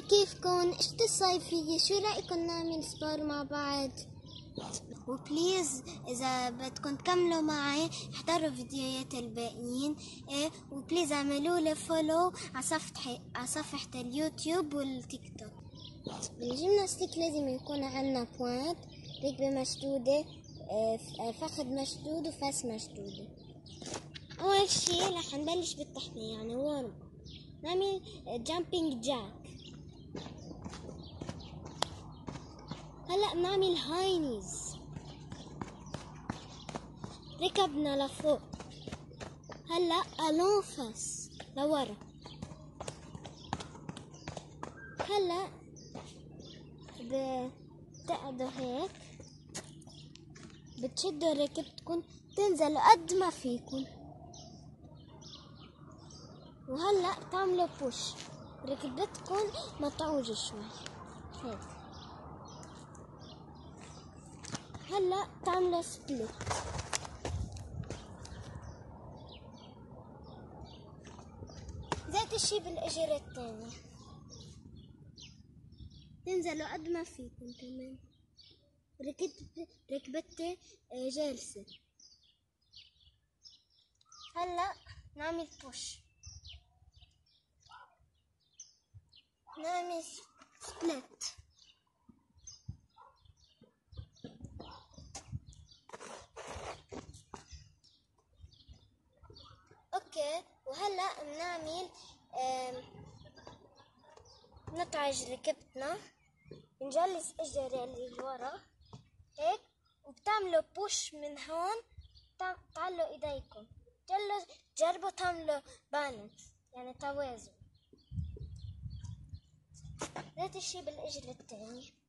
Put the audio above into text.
كيفكن؟ شتو الصيفية؟ شو رأيكن نعمل سبار مع بعض؟ وبليز إذا بدكم تكملوا معي احضروا فيديوهات الباقيين، وبليز اعملوا لي فولو على صفحة اليوتيوب والتيك توك. بالجيمناستيك لازم يكون عنا بوانت، ركبة مشدودة، فخذ مشدود وفاس مشدودة. أول شي رح نبلش بالتحمية يعني وورم، نعمل جامبينج جاك. هلأ بنعمل هاي نيز، ركبنا لفوق. هلأ أنفس لورا. هلأ بتقعدوا هيك، بتشدوا ركبتكن تنزلوا قد ما فيكن، وهلأ تعملوا بوش ركبتكن ما تعوج شوي هيك. هلأ تعملوا سبليت. ذات الشي بالإجر الثانية، تنزلوا قد ما فيكم كمان. ركبتي جالسة. هلأ نعمل بوش، نعمل سبليت. اوكي، وهلأ بنعمل نطعج ركبتنا، نجلس اجري اللي لورا هيك، وبتعملوا بوش من هون. تعلوا ايديكم، جربوا تعملوا بالانس يعني توازن. ذات الشي بالاجر الثاني.